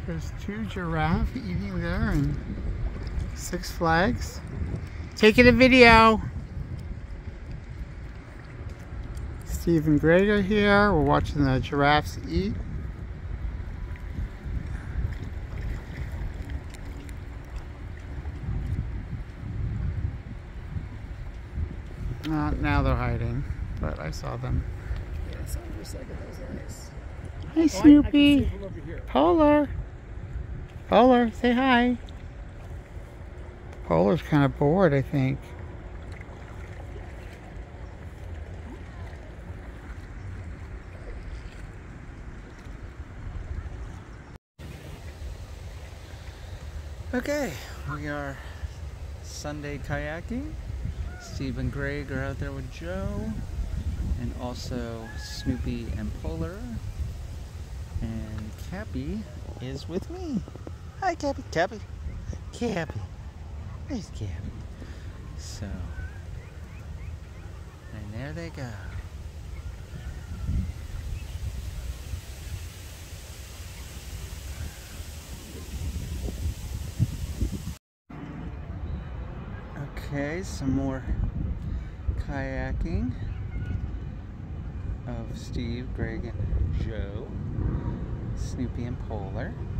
There's 2 giraffes eating there in Six Flags. Taking a video. Steve and Greg are here. We're watching the giraffes eat. Now they're hiding, but I saw them. Yeah, I saw them for a second. That was nice. Hi, Snoopy. I can see over here. Polar. Polar, say hi. Polar's kind of bored, I think. Okay, we are Sunday kayaking. Steve and Greg are out there with Joe, and also Snoopy and Polar. And Cappy is with me. Hi, Cappy. Cappy. Cappy. There's Cappy. So, and there they go. Okay, some more kayaking of Steve, Greg, and Joe, Snoopy, and Polar.